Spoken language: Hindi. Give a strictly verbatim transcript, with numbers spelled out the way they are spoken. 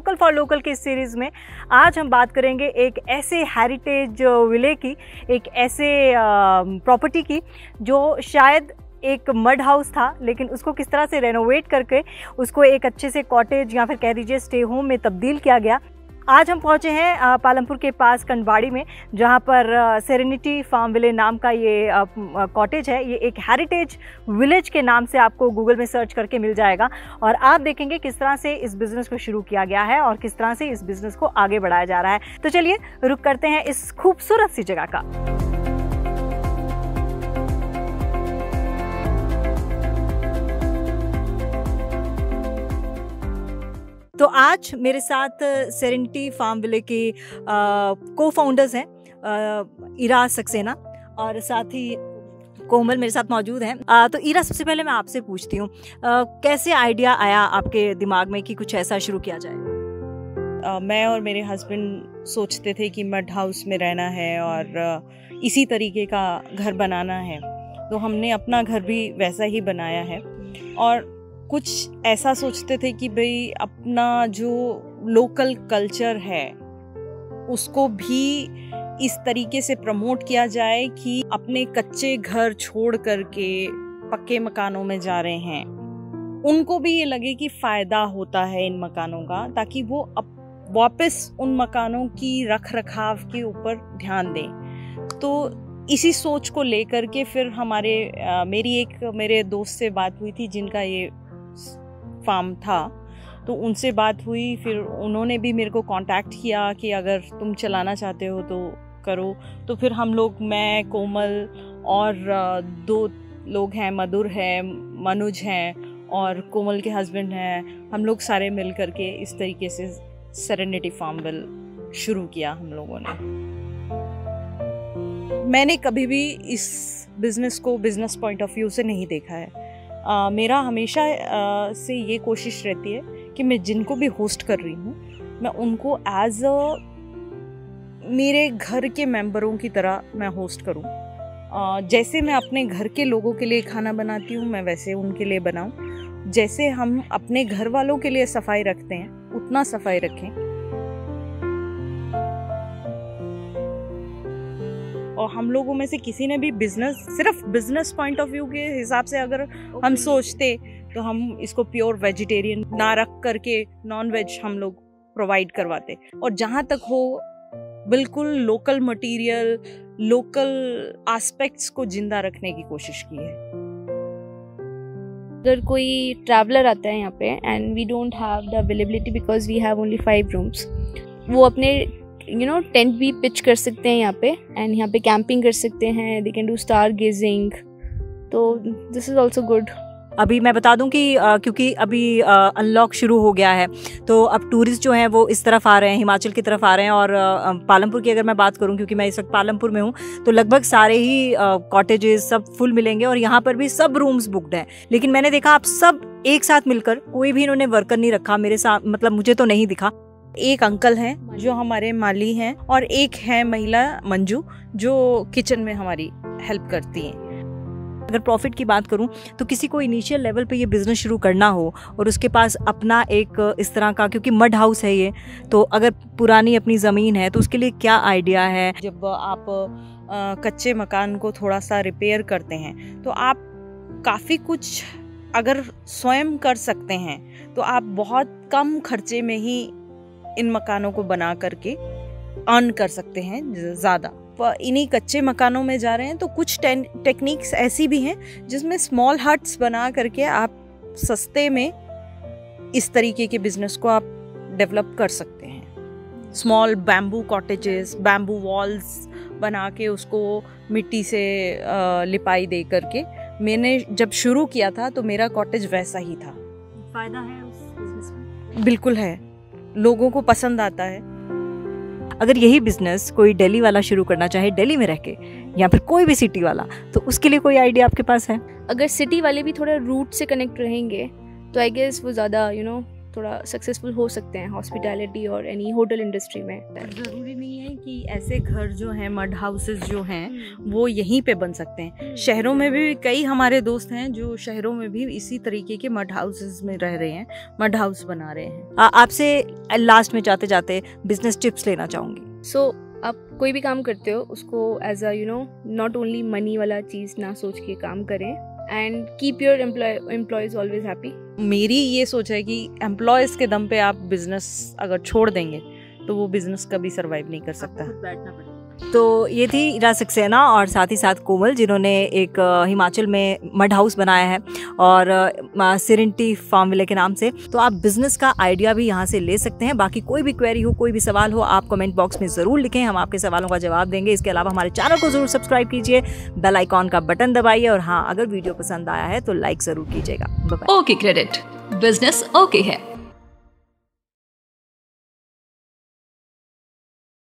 वोकल फॉर लोकल की सीरीज़ में आज हम बात करेंगे एक ऐसे हेरिटेज विले की, एक ऐसे प्रॉपर्टी की जो शायद एक मड हाउस था, लेकिन उसको किस तरह से रेनोवेट करके उसको एक अच्छे से कॉटेज या फिर कह दीजिए स्टे होम में तब्दील किया गया। आज हम पहुंचे हैं पालमपुर के पास कंडवाड़ी में, जहां पर सेरेनिटी फार्म विले नाम का ये कॉटेज है। ये एक हेरिटेज विलेज के नाम से आपको गूगल में सर्च करके मिल जाएगा और आप देखेंगे किस तरह से इस बिज़नेस को शुरू किया गया है और किस तरह से इस बिज़नेस को आगे बढ़ाया जा रहा है। तो चलिए रुक करते हैं इस खूबसूरत सी जगह का। तो आज मेरे साथ सेरेनिटी फार्म विले के को फाउंडर्स हैं इरा सक्सेना और साथ ही कोमल मेरे साथ मौजूद हैं। आ, तो इरा, सबसे पहले मैं आपसे पूछती हूँ, कैसे आइडिया आया आपके दिमाग में कि कुछ ऐसा शुरू किया जाए? आ, मैं और मेरे हस्बैंड सोचते थे कि मड हाउस में रहना है और इसी तरीके का घर बनाना है, तो हमने अपना घर भी वैसा ही बनाया है। और कुछ ऐसा सोचते थे कि भाई अपना जो लोकल कल्चर है उसको भी इस तरीके से प्रमोट किया जाए कि अपने कच्चे घर छोड़ करके पक्के मकानों में जा रहे हैं, उनको भी ये लगे कि फ़ायदा होता है इन मकानों का, ताकि वो अब वापस उन मकानों की रख रखाव के ऊपर ध्यान दें। तो इसी सोच को लेकर के फिर हमारे आ, मेरी एक मेरे दोस्त से बात हुई थी जिनका ये फार्म था, तो उनसे बात हुई। फिर उन्होंने भी मेरे को कांटेक्ट किया कि अगर तुम चलाना चाहते हो तो करो। तो फिर हम लोग, मैं, कोमल और दो लोग हैं, मधुर है, मनुज हैं और कोमल के हस्बैंड हैं, हम लोग सारे मिल करके इस तरीके से सेरेनिटी फार्म विले शुरू किया हम लोगों ने। मैंने कभी भी इस बिज़नेस को बिज़नेस पॉइंट ऑफ व्यू से नहीं देखा है। Uh, मेरा हमेशा uh, से ये कोशिश रहती है कि मैं जिनको भी होस्ट कर रही हूँ मैं उनको एज अ मेरे घर के मेंबरों की तरह मैं होस्ट करूँ। uh, जैसे मैं अपने घर के लोगों के लिए खाना बनाती हूँ मैं वैसे उनके लिए बनाऊँ। जैसे हम अपने घर वालों के लिए सफाई रखते हैं उतना सफाई रखें। और हम लोगों में से किसी ने भी बिजनेस, सिर्फ बिजनेस पॉइंट ऑफ व्यू के हिसाब से अगर okay. हम सोचते तो हम इसको प्योर वेजिटेरियन ना रख करके नॉन वेज हम लोग प्रोवाइड करवाते। और जहाँ तक हो बिल्कुल लोकल मटेरियल, लोकल एस्पेक्ट्स को जिंदा रखने की कोशिश की है। अगर कोई ट्रैवलर आता है यहाँ पे and we don't have the availability because we have only five rooms, वो अपने यू नो टेंट भी पिच कर सकते हैं यहाँ पे एंड यहाँ पे कैंपिंग कर सकते हैं। They can do star gazing, तो दिस इज़ ऑल्सो गुड। अभी मैं बता दूं कि आ, क्योंकि अभी अनलॉक शुरू हो गया है तो अब टूरिस्ट जो हैं वो इस तरफ आ रहे हैं, हिमाचल की तरफ आ रहे हैं। और आ, पालमपुर की अगर मैं बात करूं, क्योंकि मैं इस वक्त पालमपुर में हूं, तो लगभग सारे ही कॉटेजेस सब फुल मिलेंगे और यहाँ पर भी सब रूम्स बुकड हैं। लेकिन मैंने देखा आप सब एक साथ मिलकर, कोई भी इन्होंने वर्कर नहीं रखा मेरे साथ, मतलब मुझे तो नहीं दिखा। एक अंकल हैं जो हमारे माली हैं और एक है महिला मंजू जो किचन में हमारी हेल्प करती हैं। अगर प्रॉफिट की बात करूं तो किसी को इनिशियल लेवल पे ये बिज़नेस शुरू करना हो और उसके पास अपना एक इस तरह का, क्योंकि मड हाउस है ये, तो अगर पुरानी अपनी ज़मीन है तो उसके लिए क्या आइडिया है? जब आप आ, कच्चे मकान को थोड़ा सा रिपेयर करते हैं तो आप काफ़ी कुछ अगर स्वयं कर सकते हैं तो आप बहुत कम खर्चे में ही इन मकानों को बना करके अर्न कर सकते हैं ज़्यादा। इन्हीं कच्चे मकानों में जा रहे हैं तो कुछ टेक्निक्स ऐसी भी हैं जिसमें स्मॉल हट्स बना करके आप सस्ते में इस तरीके के बिजनेस को आप डेवलप कर सकते हैं। Small bamboo cottages, bamboo walls बना के उसको मिट्टी से लिपाई दे करके मैंने जब शुरू किया था तो मेरा कॉटेज वैसा ही था। फायदा है उस बिजनेस में? बिल्कुल है, लोगों को पसंद आता है। अगर यही बिजनेस कोई दिल्ली वाला शुरू करना चाहे, दिल्ली में रह के, या फिर कोई भी सिटी वाला, तो उसके लिए कोई आइडिया आपके पास है? अगर सिटी वाले भी थोड़ा रूट से कनेक्ट रहेंगे तो आई गेस वो ज़्यादा यू नो थोड़ा सक्सेसफुल हो सकते हैं हॉस्पिटैलिटी और एनी होटल इंडस्ट्री में। ज़रूरी नहीं है कि ऐसे घर जो हैं, मड हाउसेस जो हैं, वो यहीं पे बन सकते हैं। शहरों में भी कई हमारे दोस्त हैं जो शहरों में भी इसी तरीके के मड हाउसेस में रह रहे हैं, मड हाउस बना रहे हैं। आपसे लास्ट में जाते जाते बिजनेस टिप्स लेना चाहूँगी। सो so, आप कोई भी काम करते हो उसको as a you know not only money वाला चीज़ ना सोच के काम करें, and keep your employees always happy. मेरी ये सोच है कि एम्प्लॉयज़ के दम पे आप बिजनेस अगर छोड़ देंगे तो वो बिजनेस कभी सरवाइव नहीं कर सकता। बैठना पड़ेगा। तो ये थी इरा सक्सेना और साथ ही साथ कोमल, जिन्होंने एक हिमाचल में मड हाउस बनाया है और सिरेनिटी फार्म विले के नाम से। तो आप बिजनेस का आइडिया भी यहाँ से ले सकते हैं। बाकी कोई भी क्वेरी हो, कोई भी सवाल हो, आप कमेंट बॉक्स में ज़रूर लिखें, हम आपके सवालों का जवाब देंगे। इसके अलावा हमारे चैनल को ज़रूर सब्सक्राइब कीजिए, बेल आइकॉन का बटन दबाइए और हाँ, अगर वीडियो पसंद आया है तो लाइक ज़रूर कीजिएगा। ओके क्रेडिट, बिजनेस ओके है।